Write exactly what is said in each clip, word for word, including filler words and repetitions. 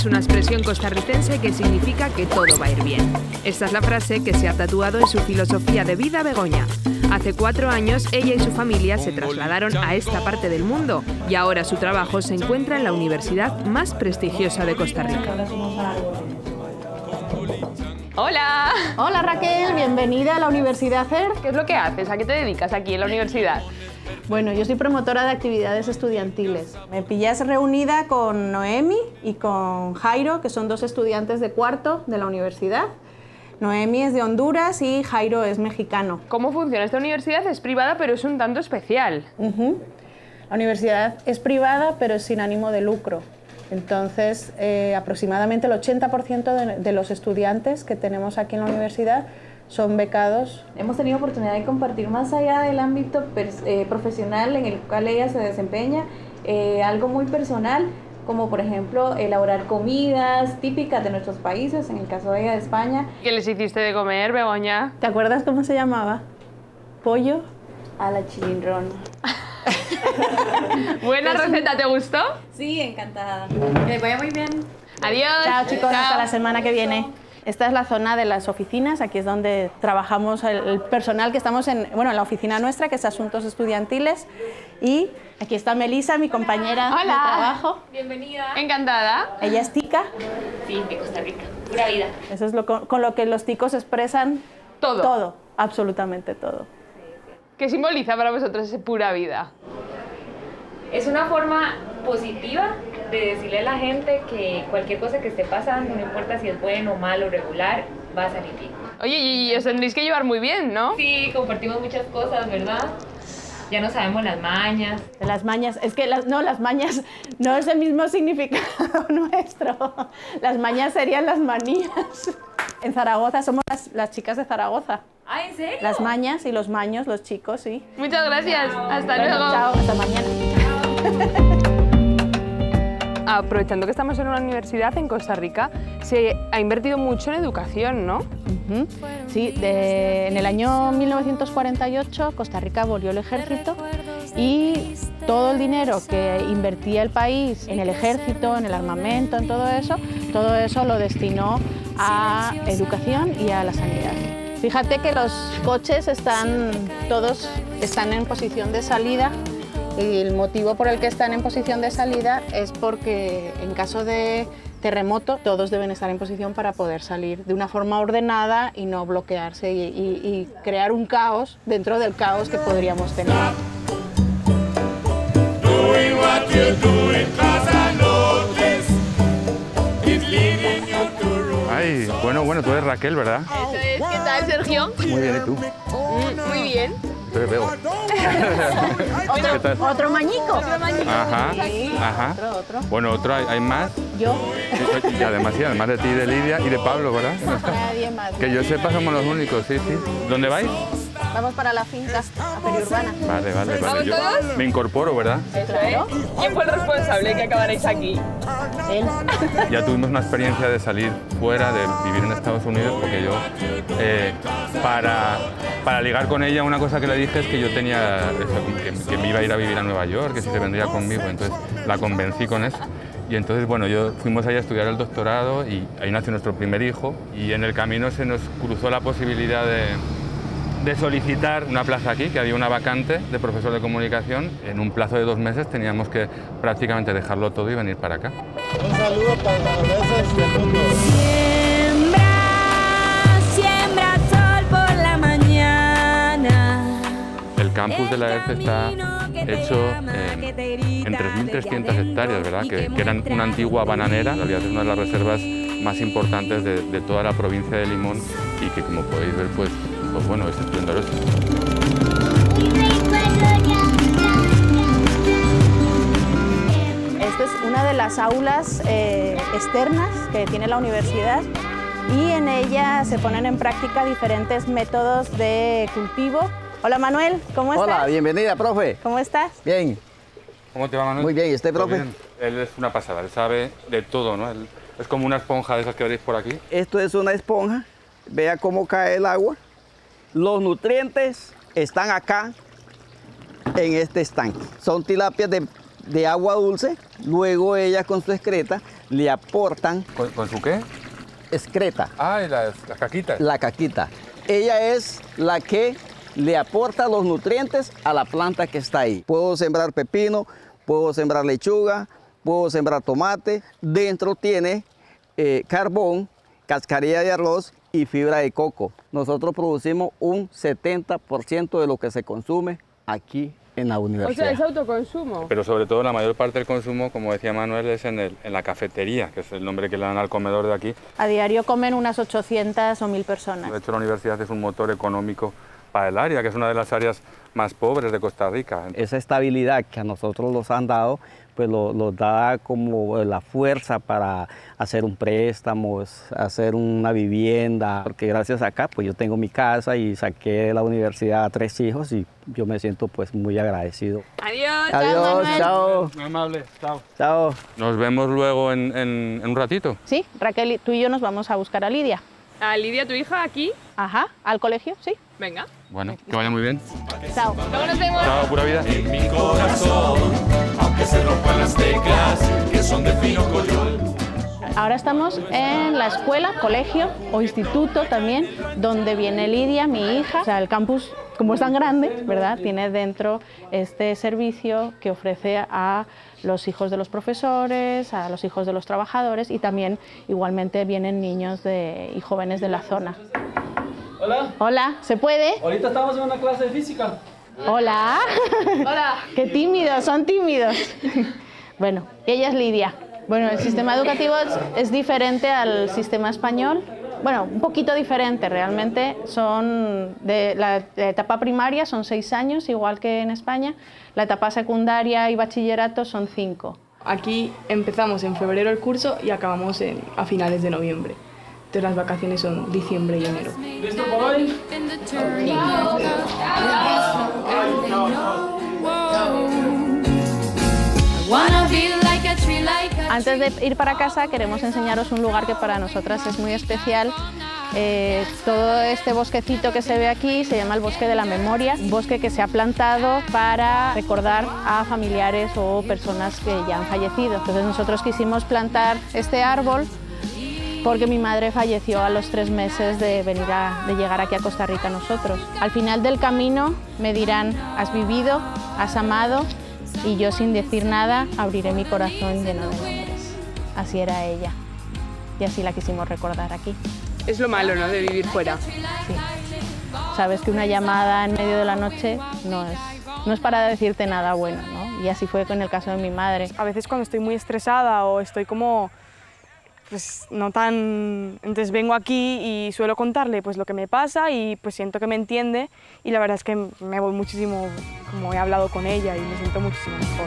es una expresión costarricense que significa que todo va a ir bien. Esta es la frase que se ha tatuado en su filosofía de vida Begoña. Hace cuatro años, ella y su familia se trasladaron a esta parte del mundo y ahora su trabajo se encuentra en la universidad más prestigiosa de Costa Rica. ¡Hola! Hola Raquel, bienvenida a la Universidad C E R. ¿Qué es lo que haces? ¿A qué te dedicas aquí en la universidad? Bueno, yo soy promotora de actividades estudiantiles. Me pillas reunida con Noemi y con Jairo, que son dos estudiantes de cuarto de la universidad. Noemi es de Honduras y Jairo es mexicano. ¿Cómo funciona? Esta universidad es privada, pero es un tanto especial. Uh-huh. La universidad es privada, pero es sin ánimo de lucro. Entonces, eh, aproximadamente el ochenta por ciento de, de los estudiantes que tenemos aquí en la universidad son becados. Hemos tenido oportunidad de compartir más allá del ámbito eh, profesional en el cual ella se desempeña, eh, algo muy personal, como por ejemplo elaborar comidas típicas de nuestros países, en el caso de ella de España. ¿Qué les hiciste de comer, Begoña? ¿Te acuerdas cómo se llamaba? ¿Pollo? A la chilindrón. Buena receta, ¿te gustó? Sí, encantada. Que vaya muy bien. Adiós. Chao chicos, Chao. hasta la semana que viene. Esta es la zona de las oficinas, aquí es donde trabajamos el, el personal que estamos en, bueno, en la oficina nuestra, que es Asuntos Estudiantiles. Y aquí está Melissa, mi compañera Hola. de trabajo. Bienvenida. Encantada. Ella es tica. Sí, de Costa Rica. Pura vida. Eso es lo, con, con lo que los ticos expresan Todo. todo, absolutamente todo. ¿Qué simboliza para vosotros esa pura vida? Es una forma positiva de decirle a la gente que cualquier cosa que esté pasando, no importa si es bueno, malo o regular, va a salir bien. Oye, y os tendréis que llevar muy bien, ¿no? Sí, compartimos muchas cosas, ¿verdad? Ya no sabemos las mañas. De las mañas, es que las, no, las mañas no es el mismo significado nuestro. Las mañas serían las manías. En Zaragoza somos las, las chicas de Zaragoza. ¿Ah, en serio? Las mañas y los maños, los chicos, sí. Muchas gracias. Hasta Bueno, luego. chao, hasta mañana. Aprovechando que estamos en una universidad en Costa Rica, se ha invertido mucho en educación, ¿no? Uh-huh. Sí, de, en el año mil novecientos cuarenta y ocho Costa Rica abolió el ejército y todo el dinero que invertía el país en el ejército, en el armamento, en todo eso, todo eso lo destinó a educación y a la sanidad. Fíjate que los coches están, todos están en posición de salida. Y el motivo por el que están en posición de salida es porque en caso de terremoto todos deben estar en posición para poder salir de una forma ordenada y no bloquearse y, y, y crear un caos dentro del caos que podríamos tener. Ay, bueno, bueno, tú eres Raquel, ¿verdad? Eso es. ¿Qué tal, Sergio? Muy bien, ¿y tú? Mm, muy bien. Tú eres Bego. ¿Qué tal? ¿Otro mañico? Ajá, Sí, ajá. otro, otro. Bueno, otro, hay, hay más. Yo, Y además, sí, además de ti, de Lidia y de Pablo, ¿verdad? nadie más. Que yo sepa, somos los únicos, sí, sí. ¿Dónde vais? Vamos para la finca, a Periurbana. Vale, vale, vale. ¿Vamos Yo todos? me incorporo, ¿verdad? Claro, ¿Quién fue el responsable de que acabarais aquí? él. Ya tuvimos una experiencia de salir fuera, de vivir en Estados Unidos, porque yo, eh, para, para ligar con ella, una cosa que le dije es que yo tenía, eso, que, que me iba a ir a vivir a Nueva York, que si se vendría conmigo, entonces la convencí con eso. Y entonces, bueno, yo fuimos allá a estudiar el doctorado y ahí nació nuestro primer hijo y en el camino se nos cruzó la posibilidad de, de solicitar una plaza aquí, que había una vacante de profesor de comunicación. En un plazo de dos meses teníamos que prácticamente dejarlo todo y venir para acá. Un saludo para los besos del mundo. Siembra, siembra sol por la mañana. El campus de la E R C está hecho en, en tres mil trescientas hectáreas, ¿verdad? Que, que eran una antigua bananera, en realidad es una de las reservas más importantes de, de toda la provincia de Limón y que, como podéis ver, pues, pues bueno, es esplendoroso. Esta es una de las aulas eh, externas que tiene la universidad y en ella se ponen en práctica diferentes métodos de cultivo. Hola Manuel, ¿cómo estás? Hola, bienvenida, profe. ¿Cómo estás? Bien. ¿Cómo te va, Manuel? Muy bien, ¿y usted, ¿Todo profe? bien? Él es una pasada, él sabe de todo, ¿no? Él es como una esponja de esas que veréis por aquí. Esto es una esponja. Vea cómo cae el agua. Los nutrientes están acá en este estanque. Son tilapias de de agua dulce, luego ellas con su excreta le aportan... ¿Con, con su qué? Excreta. Ah, y las, las caquitas. La caquita. Ella es la que le aporta los nutrientes a la planta que está ahí. Puedo sembrar pepino, puedo sembrar lechuga, puedo sembrar tomate. Dentro tiene eh, carbón, cascarilla de arroz y fibra de coco. Nosotros producimos un setenta por ciento de lo que se consume aquí en la universidad. O sea, es autoconsumo. Pero sobre todo la mayor parte del consumo, como decía Manuel, es en, el, en la cafetería, que es el nombre que le dan al comedor de aquí. A diario comen unas ochocientas o mil personas. De hecho, la universidad es un motor económico para el área, que es una de las áreas más pobres de Costa Rica. Esa estabilidad que a nosotros nos han dado, pues lo, lo da como la fuerza para hacer un préstamo, hacer una vivienda, porque gracias a acá pues yo tengo mi casa y saqué de la universidad a tres hijos y yo me siento pues muy agradecido. Adiós. Adiós, chao. Muy amable, chao. Chao. Nos vemos luego en, en, en un ratito. Sí, Raquel, tú y yo nos vamos a buscar a Lidia. ¿A Lidia, tu hija, aquí? Ajá, ¿al colegio? Sí. Venga. Bueno, que vaya muy bien. Chao. Luego nos vemos. Chao, pura vida. En mi corazón, aunque se rompan las teclas que son de fino collón. Ahora estamos en la escuela, colegio o instituto también, donde viene Lidia, mi hija. O sea, el campus, como es tan grande, ¿verdad?, tiene dentro este servicio que ofrece a los hijos de los profesores, a los hijos de los trabajadores y también igualmente vienen niños de, y jóvenes de la zona. Hola. Hola, ¿se puede? Ahorita estamos en una clase de física. Hola. Hola. Qué tímidos, son tímidos. Bueno, ella es Lidia. Bueno, el sistema educativo es, es diferente al sistema español. Bueno, un poquito diferente realmente. Son de la, la etapa primaria son seis años, igual que en España. La etapa secundaria y bachillerato son cinco. Aquí empezamos en febrero el curso y acabamos en, a finales de noviembre. Entonces las vacaciones son diciembre y enero. ¿Listo por hoy? Antes de ir para casa queremos enseñaros un lugar que para nosotras es muy especial. Eh, todo este bosquecito que se ve aquí se llama el Bosque de la Memoria, un bosque que se ha plantado para recordar a familiares o personas que ya han fallecido. Entonces nosotros quisimos plantar este árbol porque mi madre falleció a los tres meses de, venir a, de llegar aquí a Costa Rica nosotros. Al final del camino me dirán, has vivido, has amado, y yo sin decir nada abriré mi corazón lleno de nombres. Así era ella y así la quisimos recordar aquí. Es lo malo, ¿no?, de vivir fuera. Sí. Sabes que una llamada en medio de la noche no es, no es para decirte nada bueno, ¿no? Y así fue con el caso de mi madre. A veces cuando estoy muy estresada o estoy como, pues no tan... Entonces vengo aquí y suelo contarle pues lo que me pasa y pues siento que me entiende y la verdad es que me voy muchísimo, como he hablado con ella y me siento muchísimo mejor.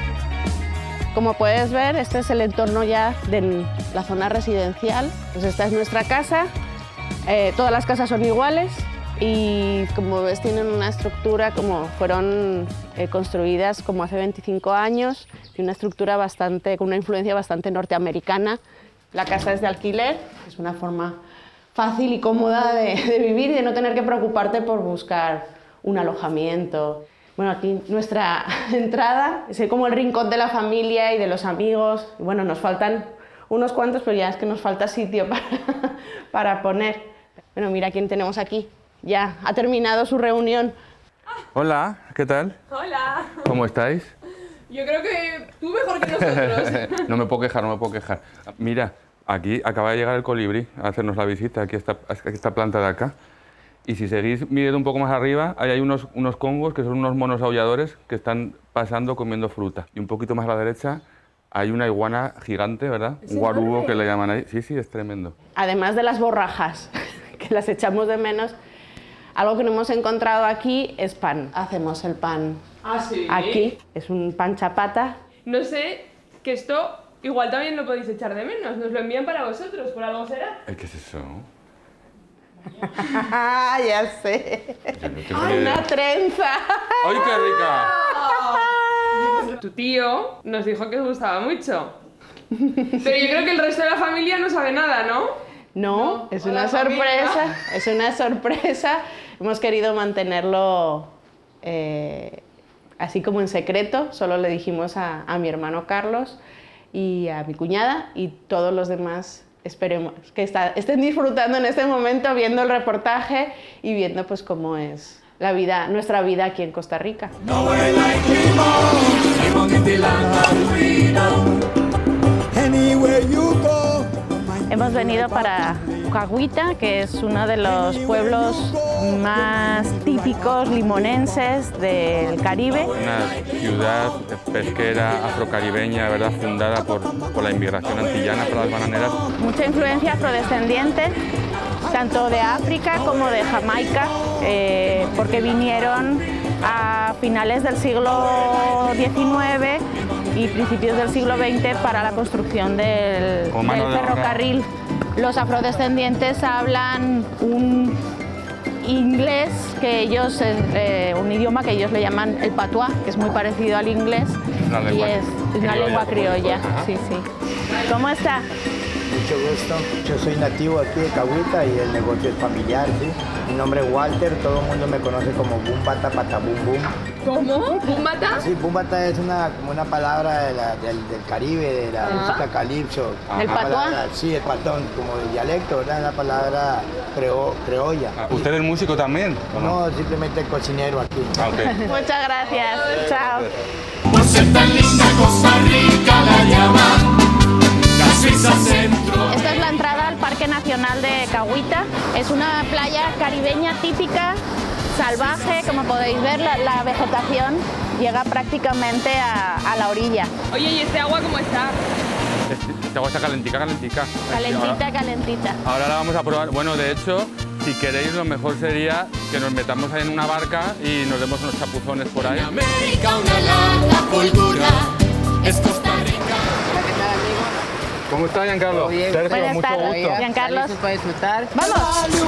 Como puedes ver, este es el entorno ya de la zona residencial. Pues esta es nuestra casa, eh, todas las casas son iguales y como ves tienen una estructura como fueron eh, construidas como hace veinticinco años, y una estructura bastante, con una influencia bastante norteamericana. La casa es de alquiler, es una forma fácil y cómoda de, de vivir y de no tener que preocuparte por buscar un alojamiento. Bueno, aquí nuestra entrada es como el rincón de la familia y de los amigos. Y bueno, nos faltan unos cuantos, pero ya es que nos falta sitio para, para poner. Bueno, mira quién tenemos aquí. Ya ha terminado su reunión. Hola, ¿qué tal? Hola. ¿Cómo estáis? Yo creo que tú mejor que nosotros. No me puedo quejar, no me puedo quejar. Mira, aquí acaba de llegar el colibrí a hacernos la visita, aquí esta, esta planta de acá. Y si seguís mirando un poco más arriba, ahí hay unos, unos congos que son unos monos aulladores que están pasando comiendo fruta. Y un poquito más a la derecha hay una iguana gigante, ¿verdad? Un guarubo que le llaman ahí. Sí, sí, es tremendo. Además de las borrajas, que las echamos de menos, algo que no hemos encontrado aquí es pan. Hacemos el pan ¿Ah, sí? aquí, es un pan chapata. No sé, que esto igual también lo podéis echar de menos. Nos lo envían para vosotros, ¿por algo será? ¿Qué es eso? Ya sé. No ¡Ay, una trenza! ¡Ay, qué rica! Tu tío nos dijo que os gustaba mucho. Pero yo creo que el resto de la familia no sabe nada, ¿no? No, No, es o una la sorpresa, familia. es una sorpresa. Hemos querido mantenerlo eh, así como en secreto, solo le dijimos a, a mi hermano Carlos y a mi cuñada, y todos los demás esperemos que está, estén disfrutando en este momento viendo el reportaje y viendo pues cómo es la vida, nuestra vida aquí en Costa Rica. Hemos venido para Cahuita, que es uno de los pueblos más típicos limonenses del Caribe. Una ciudad pesquera afrocaribeña, ¿verdad?, fundada por, por la inmigración antillana, por las bananeras. Mucha influencia afrodescendiente, tanto de África como de Jamaica, eh, porque vinieron a finales del siglo diecinueve y principios del siglo veinte para la construcción del, del ferrocarril. Los afrodescendientes hablan un inglés que ellos, eh, un idioma que ellos le llaman el patuá, que es muy parecido al inglés y es una lengua criolla. Sí, sí. ¿Cómo está? Mucho gusto, yo soy nativo aquí de Cahuita y el negocio es familiar, ¿sí? Mi nombre es Walter, todo el mundo me conoce como Bumbata Patabum Bum. ¿Cómo? ¿Bumbata? Sí, Bumbata es una, como una palabra de la, del, del Caribe, de la ah. música calipso. ¿El patuá? Sí, el patón, como de dialecto, ¿verdad? Una palabra creo, criolla. Ah, ¿usted es músico también? No, no, simplemente cocinero aquí. Ah, okay. Muchas gracias, chao. Por ser tan linda Costa Rica la llaman la Suiza Centro. Esta es la entrada al Parque Nacional de Cahuita. Es una playa caribeña típica, salvaje, como podéis ver, la, la vegetación llega prácticamente a, a la orilla. Oye, ¿y este agua cómo está? Este, este agua está calentica, calentica. Calentita, ahora, calentita. Ahora la vamos a probar. Bueno, de hecho, si queréis, lo mejor sería que nos metamos ahí en una barca y nos demos unos chapuzones por ahí. En América una larga fulgura es Costa Rica. ¿Cómo está, Giancarlo? Bien. Sergio, Buenas mucho tardes, gusto. Giancarlo. ¿Listos para disfrutar? ¡Vamos!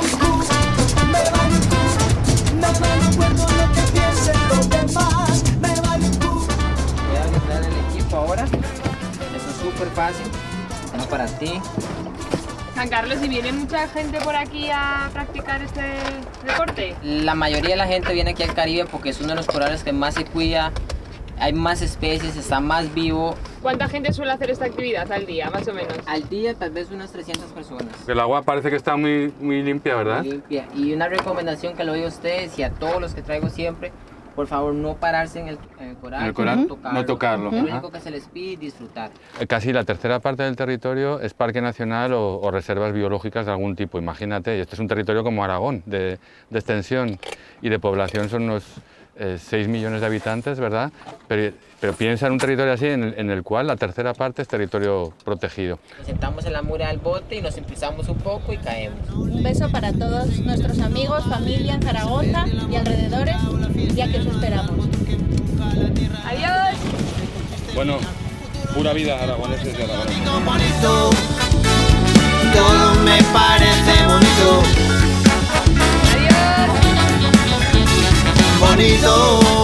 Voy a entrar en el equipo ahora. Eso es súper fácil. No para ti. San Carlos, ¿y viene mucha gente por aquí a practicar este deporte? La mayoría de la gente viene aquí al Caribe porque es uno de los corales que más se cuida. Hay más especies, está más vivo. ¿Cuánta gente suele hacer esta actividad al día, más o menos? Al día tal vez unas trescientas personas. El agua parece que está muy, muy limpia, ¿verdad? Muy limpia. Y una recomendación que le doy a ustedes y a todos los que traigo siempre, por favor no pararse en el, en el coral, En el coral, no tocarlo. no tocarlo. Lo Ajá. único que se les pide es disfrutar. Casi la tercera parte del territorio es parque nacional o, o reservas biológicas de algún tipo. Imagínate, y este es un territorio como Aragón, de, de extensión y de población son unos eh, seis millones de habitantes, ¿verdad? Pero, pero piensa en un territorio así en el, en el cual la tercera parte es territorio protegido. Nos sentamos en la muralla del bote y nos impulsamos un poco y caemos. Un beso para todos nuestros amigos, familia en Zaragoza y alrededores, ya que os esperamos. ¡Adiós! Bueno, pura vida aragoneses de Aragón. Bonito, todo me parece bonito. ¡Adiós! Bonito.